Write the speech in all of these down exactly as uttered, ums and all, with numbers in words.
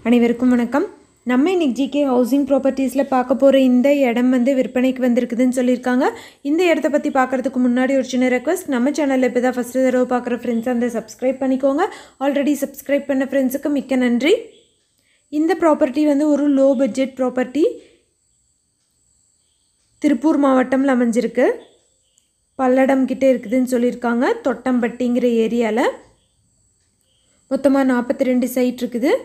அனைவருக்கும் வணக்கம். நம்ம இன்னைக்கு ஜிகே ஹவுசிங் ப்ராப்பர்ட்டிஸில் பார்க்க போகிற இந்த இடம் வந்து விற்பனைக்கு வந்திருக்குதுன்னு சொல்லியிருக்காங்க. இந்த இடத்த பற்றி பார்க்குறதுக்கு முன்னாடி ஒரு சின்ன ரெக்வஸ்ட், நம்ம சேனலில் இப்போ தான் ஃபஸ்ட்டு தடவை பார்க்குற ஃப்ரெண்ட்ஸ் அந்த சப்ஸ்கிரைப் பண்ணிக்கோங்க. ஆல்ரெடி சப்ஸ்கிரைப் பண்ண ஃப்ரெண்ட்ஸுக்கு மிக்க நன்றி. இந்த ப்ராப்பர்ட்டி வந்து ஒரு லோ பட்ஜெட் ப்ராப்பர்ட்டி, திருப்பூர் மாவட்டம்ல அமைஞ்சிருக்கு. பல்லடம் கிட்டே இருக்குதுன்னு சொல்லியிருக்காங்க. தொட்டம்பட்டிங்கிற ஏரியாவில் மொத்தமாக நாற்பத்தி ரெண்டு சைட் இருக்குது.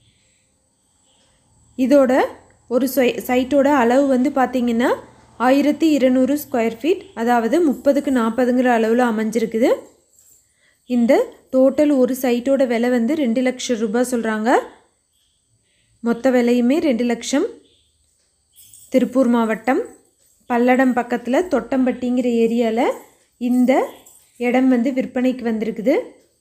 இதோட ஒரு சைட்டோட அளவு வந்து பார்த்திங்கன்னா ஆயிரத்தி இருநூறு ஸ்கொயர் ஃபீட், அதாவது முப்பதுக்கு நாற்பதுங்கிற அளவில் அமைஞ்சிருக்குது. இந்த டோட்டல் ஒரு சைட்டோட விலை வந்து ரெண்டு லட்சம் ரூபாய் சொல்கிறாங்க. மொத்த விலையுமே ரெண்டு லட்சம். திருப்பூர் மாவட்டம் பல்லடம் பக்கத்தில் தொட்டம்பட்டிங்கிற ஏரியாவில் இந்த இடம் வந்து விற்பனைக்கு வந்திருக்குது.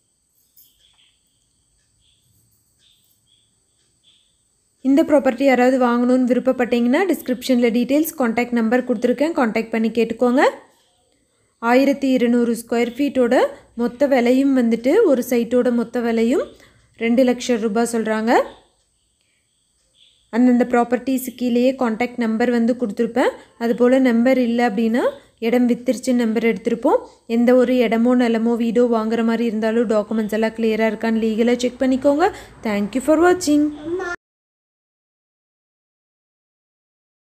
இந்த ப்ராப்பர்ட்டி யாராவது வாங்கணும்னு விருப்பப்பட்டீங்கன்னா டிஸ்கிரிப்ஷனில் டீட்டெயில்ஸ், காண்டாக்ட் நம்பர் கொடுத்துருக்கேன், காண்டாக்ட் பண்ணி கேட்டுக்கோங்க. ஆயிரத்தி இருநூறு ஸ்கொயர் ஃபீட்டோட மொத்த விலையும் வந்துட்டு ஒரு சைட்டோட மொத்த விலையும் ரெண்டு லட்சம் ரூபாய் சொல்கிறாங்க. அந்தந்த ப்ராப்பர்ட்டிஸு கீழேயே காண்டாக்ட் நம்பர் வந்து கொடுத்துருப்பேன். அதுபோல் நம்பர் இல்லை அப்படின்னா இடம் வித்துருச்சு நம்பர் எடுத்திருப்போம். எந்த ஒரு இடமோ நிலமோ வீடோ வாங்குற மாதிரி இருந்தாலும் டாக்குமெண்ட்ஸ் எல்லாம் கிளியராக இருக்கான்னு லீகலாக செக் பண்ணிக்கோங்க. தேங்க்யூ ஃபார் வாட்சிங்.